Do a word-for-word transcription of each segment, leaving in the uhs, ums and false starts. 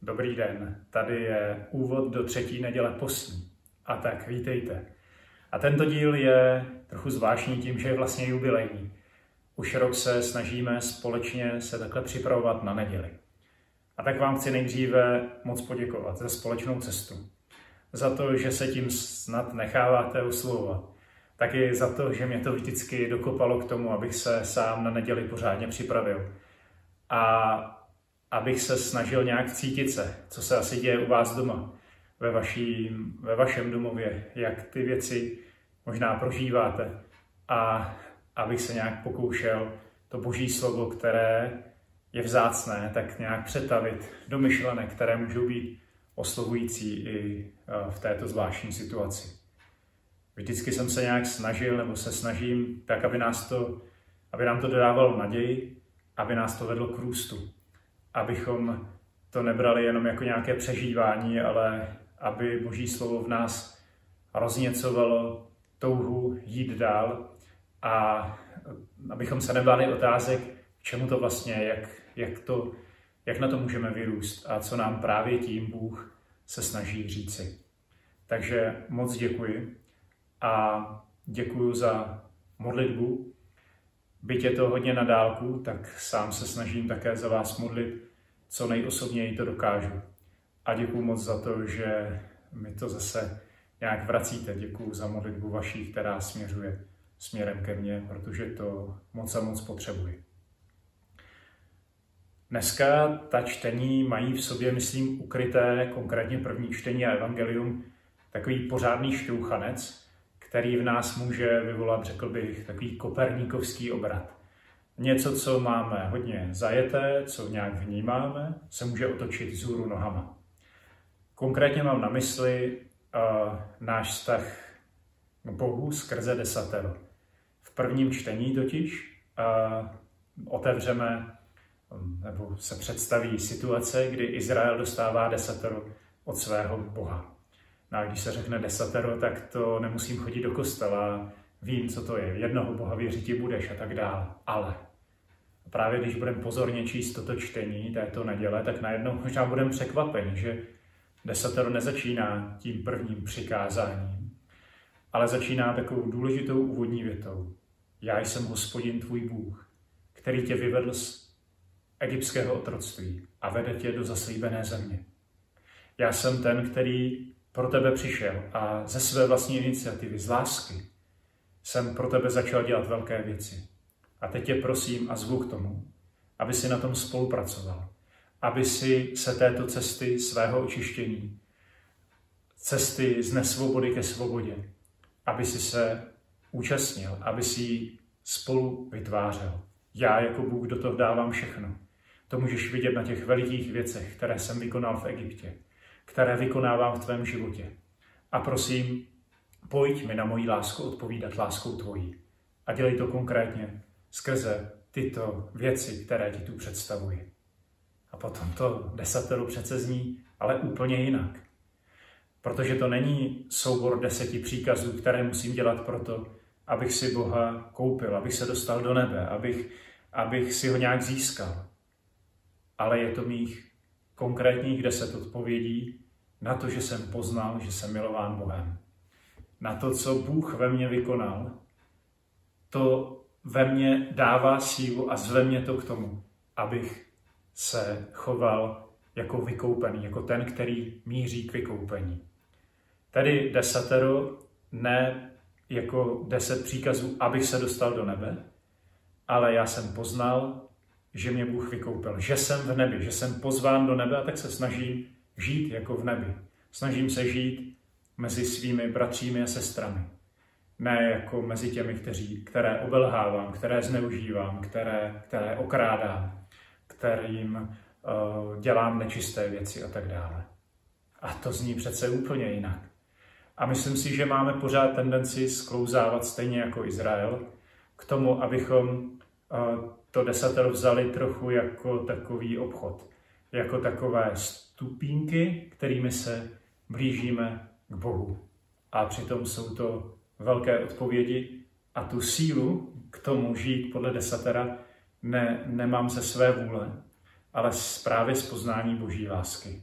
Dobrý den, tady je úvod do třetí neděle postní. A tak vítejte. A tento díl je trochu zvláštní tím, že je vlastně jubilejní. Už rok se snažíme společně se takhle připravovat na neděli. A tak vám chci nejdříve moc poděkovat za společnou cestu. Za to, že se tím snad necháváte oslovovat. Taky za to, že mě to vždycky dokopalo k tomu, abych se sám na neděli pořádně připravil. A abych se snažil nějak cítit se, co se asi děje u vás doma, ve, vaší, ve vašem domově, jak ty věci možná prožíváte. A abych se nějak pokoušel to boží slovo, které je vzácné, tak nějak přetavit do myšlenek, které můžou být oslovující i v této zvláštní situaci. Vždycky jsem se nějak snažil, nebo se snažím, tak, aby, nás to, aby nám to dodávalo naději, aby nás to vedlo k růstu. Abychom to nebrali jenom jako nějaké přežívání, ale aby boží slovo v nás rozněcovalo touhu jít dál a abychom se nebáli otázek, k čemu to vlastně je, jak, jak, to, jak na to můžeme vyrůst a co nám právě tím Bůh se snaží říci. Takže moc děkuji a děkuji za modlitbu. Byť je to hodně na dálku, tak sám se snažím také za vás modlit, co nejosobněji to dokážu. A děkuji moc za to, že mi to zase nějak vracíte. Děkuji za modlitbu vaší, která směřuje směrem ke mně, protože to moc a moc potřebuji. Dneska ta čtení mají v sobě, myslím, ukryté, konkrétně první čtení a evangelium, takový pořádný šťouchanec, který v nás může vyvolat, řekl bych, takový koperníkovský obrat. Něco, co máme hodně zajeté, co nějak vnímáme, se může otočit vzhůru nohama. Konkrétně mám na mysli uh, náš vztah k Bohu skrze desatero. V prvním čtení totiž uh, otevřeme, nebo se představí situace, kdy Izrael dostává desatero od svého Boha. No a když se řekne desatero, tak to nemusím chodit do kostela, vím, co to je, jednoho Boha věřiti budeš a tak dále. Ale právě když budeme pozorně číst toto čtení této neděle, tak najednou možná budeme překvapeni, že desatero nezačíná tím prvním přikázáním, ale začíná takovou důležitou úvodní větou. Já jsem Hospodin tvůj Bůh, který tě vyvedl z egyptského otroctví a vede tě do zaslíbené země. Já jsem ten, který pro tebe přišel a ze své vlastní iniciativy, z lásky, jsem pro tebe začal dělat velké věci. A teď tě prosím a zvu k tomu, aby si na tom spolupracoval, aby si se této cesty svého očištění, cesty z nesvobody ke svobodě, aby si se účastnil, aby si ji spolu vytvářel. Já jako Bůh do toho dávám všechno. To můžeš vidět na těch velikých věcech, které jsem vykonal v Egyptě, které vykonávám v tvém životě. A prosím, pojď mi na moji lásku odpovídat láskou tvojí. A dělej to konkrétně skrze tyto věci, které ti tu představuji. A potom to desatero přece zní, ale úplně jinak. Protože to není soubor deseti příkazů, které musím dělat proto, abych si Boha koupil, abych se dostal do nebe, abych, abych si ho nějak získal. Ale je to mých konkrétních deset odpovědí na to, že jsem poznal, že jsem milován Bohem. Na to, co Bůh ve mně vykonal, to ve mně dává sílu a zve mě to k tomu, abych se choval jako vykoupený, jako ten, který míří k vykoupení. Tedy desatero ne jako deset příkazů, abych se dostal do nebe, ale já jsem poznal, že mě Bůh vykoupil, že jsem v nebi, že jsem pozván do nebe a tak se snažím žít jako v nebi. Snažím se žít mezi svými bratřími a sestrami. Ne jako mezi těmi, kteří, které obelhávám, které zneužívám, které, které okrádám, kterým uh, dělám nečisté věci a tak dále. A to zní přece úplně jinak. A myslím si, že máme pořád tendenci sklouzávat stejně jako Izrael k tomu, abychom uh, to desatero vzali trochu jako takový obchod, jako takové stupínky, kterými se blížíme k Bohu. A přitom jsou to velké odpovědi a tu sílu k tomu žít podle desatera ne, nemám ze své vůle, ale právě z poznání boží lásky.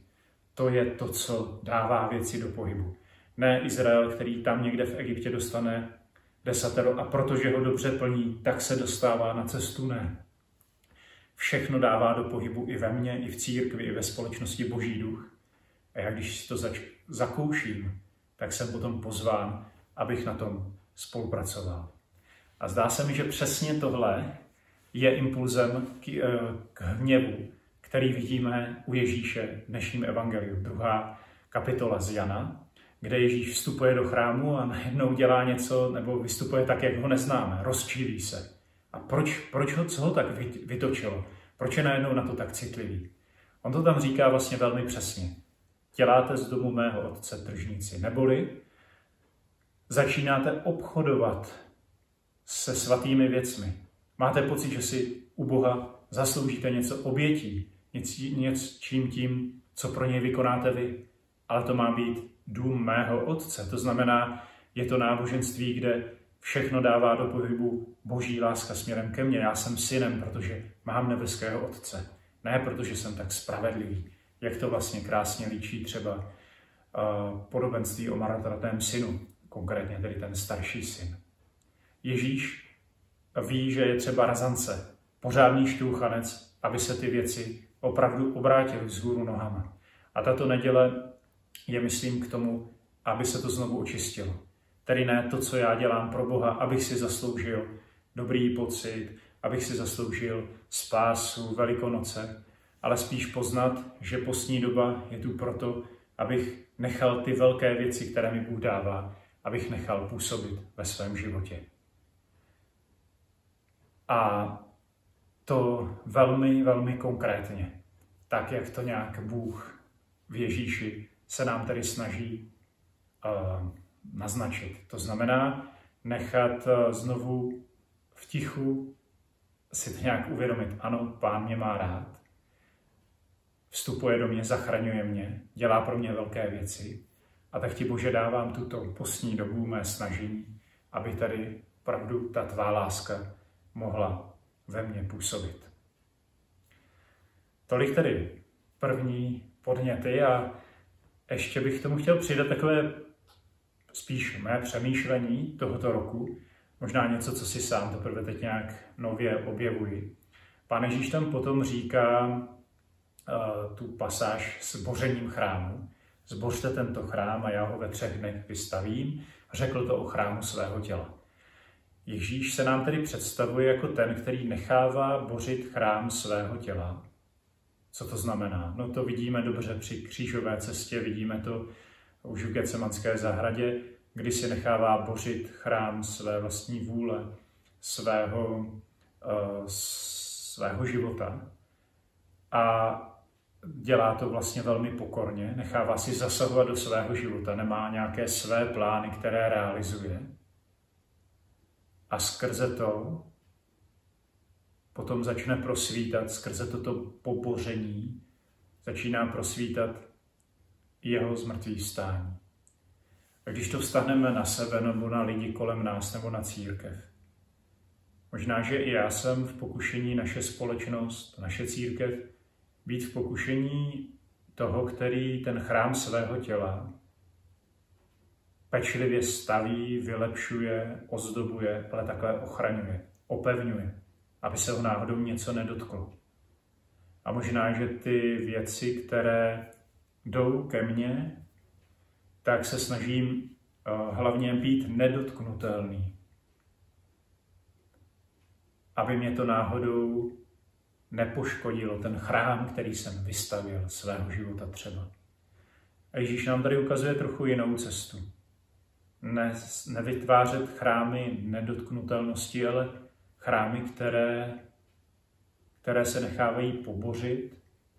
to je to, co dává věci do pohybu. Ne Izrael, který tam někde v Egyptě dostane desatero a protože ho dobře plní, tak se dostává na cestu, ne. Všechno dává do pohybu i ve mně, i v církvi, i ve společnosti Boží duch. A já když si to zač- zakouším, tak jsem potom pozván, abych na tom spolupracoval. A zdá se mi, že přesně tohle je impulzem k, k hněvu, který vidíme u Ježíše v dnešním evangeliu. Druhá kapitola z Jana, kde Ježíš vstupuje do chrámu a najednou dělá něco, nebo vystupuje tak, jak ho neznáme, rozčílí se. A proč, proč ho, co ho tak vytočilo? Proč je najednou na to tak citlivý? On to tam říká vlastně velmi přesně. Děláte z domu mého otce tržnici, neboli začínáte obchodovat se svatými věcmi. Máte pocit, že si u Boha zasloužíte něco obětí, něčím tím, co pro něj vykonáte vy. Ale to má být dům mého otce. To znamená, je to náboženství, kde všechno dává do pohybu Boží láska směrem ke mně. Já jsem synem, protože mám nebeského otce. Ne, protože jsem tak spravedlivý. Jak to vlastně krásně líčí třeba uh, podobenství o marnotratném synu, konkrétně tedy ten starší syn. Ježíš ví, že je třeba razance, pořádný šťouchanec, aby se ty věci opravdu obrátily vzhůru nohama. A tato neděle je, myslím, k tomu, aby se to znovu očistilo. Tedy ne to, co já dělám pro Boha, abych si zasloužil dobrý pocit, abych si zasloužil spásu, Velikonoce, ale spíš poznat, že postní doba je tu proto, abych nechal ty velké věci, které mi Bůh dává, abych nechal působit ve svém životě. A to velmi, velmi konkrétně, tak jak to nějak Bůh v Ježíši se nám tedy snaží uh, naznačit. To znamená nechat uh, znovu v tichu si to nějak uvědomit. Ano, Pán mě má rád, vstupuje do mě, zachraňuje mě, dělá pro mě velké věci. A tak ti, Bože, dávám tuto postní dobu mé snažení, aby tady opravdu ta tvá láska mohla ve mně působit. Tolik tedy první podněty a ještě bych k tomu chtěl přidat takové spíš mé přemýšlení tohoto roku, možná něco, co si sám teprve teď nějak nově objevuji. Pán Ježíš tam potom říká uh, tu pasáž s bořením chrámu. Zbořte tento chrám a já ho ve třech dnech vystavím. Řekl to o chrámu svého těla. Ježíš se nám tedy představuje jako ten, který nechává bořit chrám svého těla. Co to znamená? No to vidíme dobře při křížové cestě, vidíme to už v Getsemanské zahradě, kdy si nechává bořit chrám své vlastní vůle, svého, uh, svého života. A dělá to vlastně velmi pokorně, nechává si zasahovat do svého života, nemá nějaké své plány, které realizuje. A skrze to potom začne prosvítat, skrze toto poboření začíná prosvítat jeho zmrtvých vstání. A když to vztahneme na sebe, nebo na lidi kolem nás, nebo na církev, možná, že i já jsem v pokušení, naše společnost, naše církev, být v pokušení toho, který ten chrám svého těla pečlivě staví, vylepšuje, ozdobuje, ale takhle ochraňuje, opevňuje, aby se ho náhodou něco nedotklo. A možná, že ty věci, které jdou ke mně, tak se snažím uh, hlavně být nedotknutelný. Aby mě to náhodou nepoškodilo, ten chrám, který jsem vystavil svého života třeba. A Ježíš nám tady ukazuje trochu jinou cestu. Ne, nevytvářet chrámy nedotknutelnosti, ale chrámy, které, které se nechávají pobořit,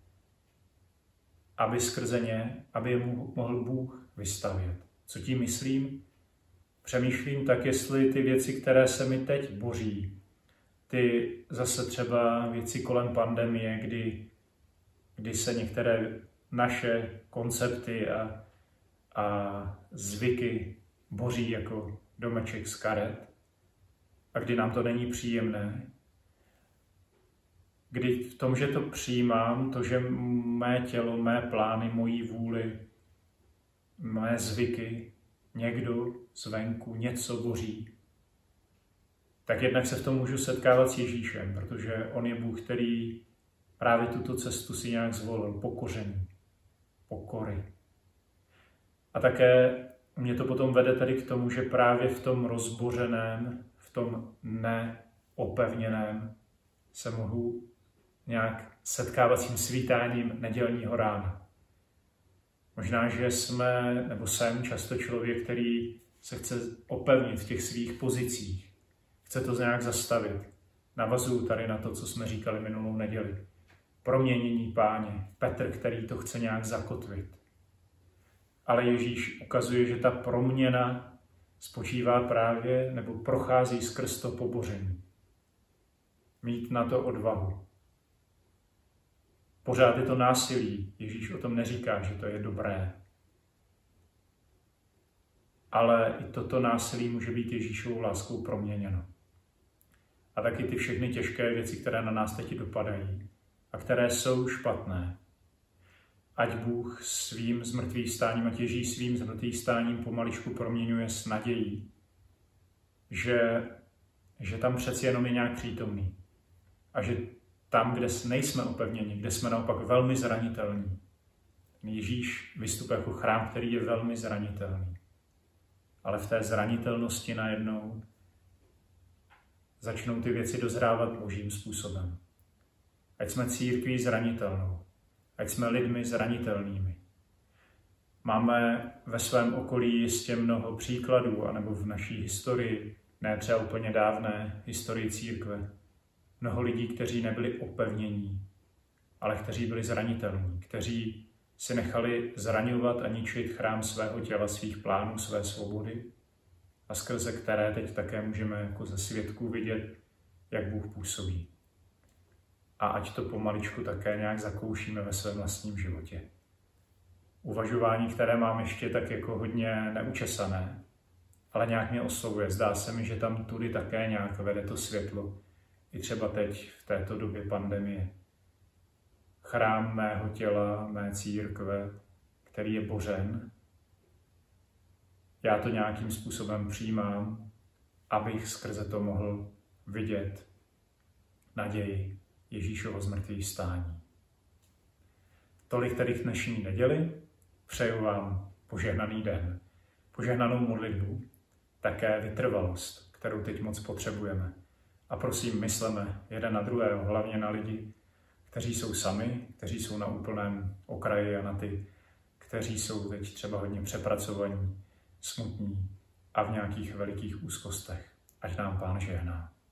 aby skrze ně, aby je mohl Bůh vystavět. Co tím myslím? Přemýšlím tak, jestli ty věci, které se mi teď boří, ty zase třeba věci kolem pandemie, kdy, kdy se některé naše koncepty a, a zvyky boří jako domeček z karet a kdy nám to není příjemné, kdy v tom, že to přijímám, to, že mé tělo, mé plány, mojí vůli, mé zvyky, někdo zvenku něco boří, tak jednak se v tom můžu setkávat s Ježíšem, protože on je Bůh, který právě tuto cestu si nějak zvolil, pokoření, pokory. A také mě to potom vede tady k tomu, že právě v tom rozbořeném, v tom neopevněném se mohu nějak setkávat s tím svítáním nedělního rána. Možná, že jsme, nebo jsem často člověk, který se chce opevnit v těch svých pozicích. Chce to nějak zastavit. Navazuju tady na to, co jsme říkali minulou neděli. Proměnění Páně. Petr, který to chce nějak zakotvit. Ale Ježíš ukazuje, že ta proměna spočívá právě, nebo prochází skrz to poboření. Mít na to odvahu. Pořád je to násilí. Ježíš o tom neříká, že to je dobré. Ale i toto násilí může být Ježíšovou láskou proměněno. A taky ty všechny těžké věci, které na nás teď dopadají a které jsou špatné. Ať Bůh svým zmrtvých stáním, ať Ježíš svým zmrtvých stáním pomaličku proměňuje s nadějí, že, že tam přeci jenom je nějak přítomný. A že tam, kde nejsme opevněni, kde jsme naopak velmi zranitelní, Ježíš vystupuje jako chrám, který je velmi zranitelný. Ale v té zranitelnosti najednou začnou ty věci dozrávat božím způsobem. Ať jsme církví zranitelnou, ať jsme lidmi zranitelnými. Máme ve svém okolí jistě mnoho příkladů, anebo v naší historii, ne třeba úplně dávné historii církve, mnoho lidí, kteří nebyli opevnění, ale kteří byli zranitelní, kteří si nechali zraňovat a ničit chrám svého těla, svých plánů, své svobody, a skrze které teď také můžeme jako ze svědků vidět, jak Bůh působí. A ať to pomaličku také nějak zakoušíme ve svém vlastním životě. Uvažování, které mám ještě tak jako hodně neučesané, ale nějak mě oslovuje. Zdá se mi, že tam tudy také nějak vede to světlo. I třeba teď, v této době pandemie. Chrám mého těla, mé církve, který je bořen, já to nějakým způsobem přijímám, abych skrze to mohl vidět naději Ježíšovo zmrtvých stání. Tolik tedy k dnešní neděli. Přeju vám požehnaný den, požehnanou modlitbu, také vytrvalost, kterou teď moc potřebujeme. A prosím, mysleme jeden na druhého, hlavně na lidi, kteří jsou sami, kteří jsou na úplném okraji a na ty, kteří jsou teď třeba hodně přepracovaní, smutní a v nějakých velikých úzkostech. Ať nám Pán žehná.